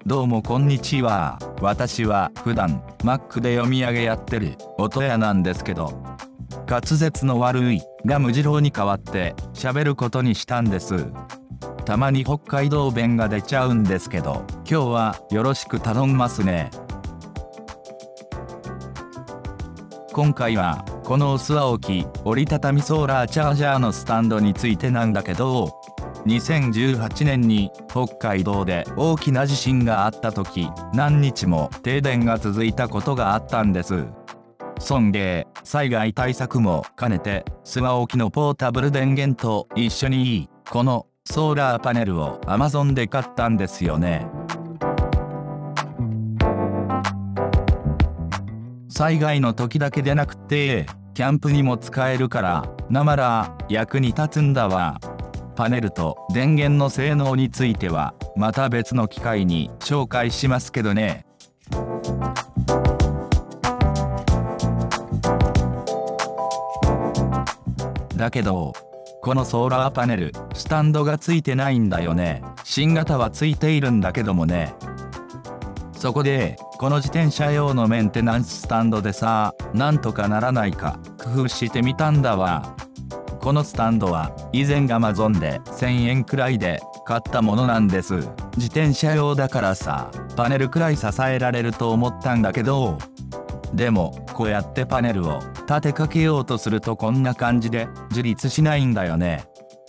どうもこんにちは。私は普段 Mac で読み上げやってる音屋なんですけど、滑舌の悪いが無次郎に代わって喋ることにしたんです。たまに北海道弁が出ちゃうんですけど、今日はよろしく頼んますね。今回はこの薄青木折りたたみソーラーチャージャーのスタンドについてなんだけど、2018年に北海道で大きな地震があった時、何日も停電が続いたことがあったんです。そんで災害対策も兼ねてスワオキのポータブル電源と一緒にこのソーラーパネルを Amazon で買ったんですよね。災害の時だけでなくてキャンプにも使えるからなまら役に立つんだわ。パネルと電源の性能についてはまた別の機会に紹介しますけどね。だけどこのソーラーパネルスタンドがついてないんだよね。新型はついているんだけどもね。そこでこの自転車用のメンテナンススタンドでさ、なんとかならないか工夫してみたんだわ。このスタンドは以前 Amazon で1000円くらいで買ったものなんです。自転車用だからさ、パネルくらい支えられると思ったんだけど、でもこうやってパネルを立てかけようとするとこんな感じで自立しないんだよね。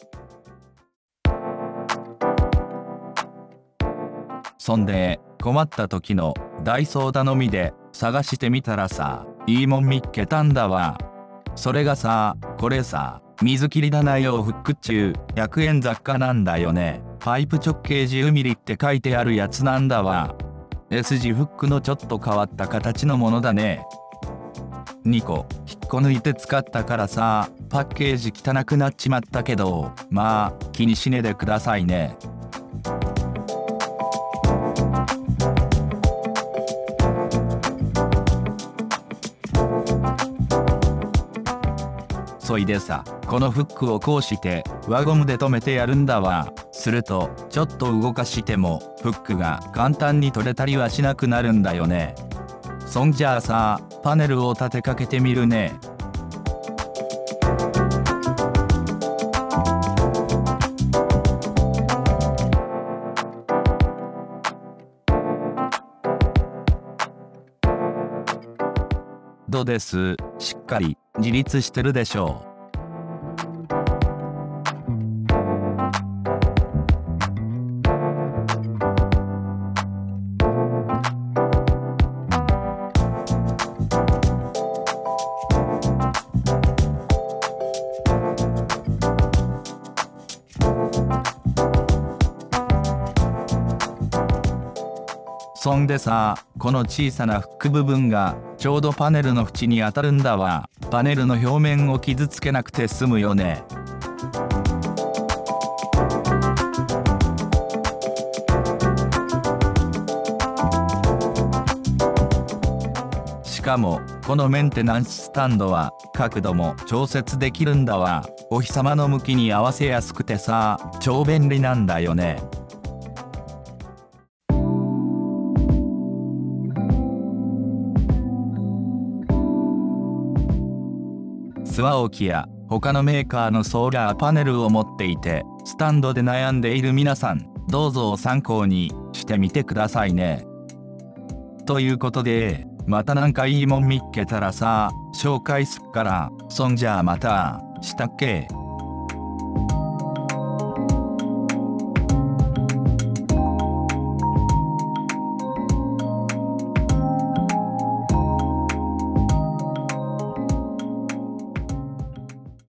そんで困った時のダイソー頼みで探してみたらさ、いいもん見っけたんだわ。それがさ、これさ、水切り棚用フック中100円雑貨なんだよね。パイプ直径10ミリって書いてあるやつなんだわ。S 字フックのちょっと変わった形のものだね。2個引っこ抜いて使ったからさ、パッケージ汚くなっちまったけど、まあ気にしねでくださいね。そいでさ、このフックをこうして輪ゴムで留めてやるんだわ。するとちょっと動かしてもフックが簡単に取れたりはしなくなるんだよね。そんじゃあさ、パネルを立てかけてみるね。どうです？しっかり自立してるでしょう。そんでさ、この小さなフック部分がちょうどパネルの縁に当たるんだわ。パネルの表面を傷つけなくて済むよね。しかもこのメンテナンススタンドは角度も調節できるんだわ。お日様の向きに合わせやすくてさ、超便利なんだよね。スワオキや他のメーカーのソーラーパネルを持っていてスタンドで悩んでいる皆さん、どうぞ参考にしてみてくださいね。ということで、またなんかいいもん見っけたらさ、紹介すっから。そんじゃあまた、したっけ。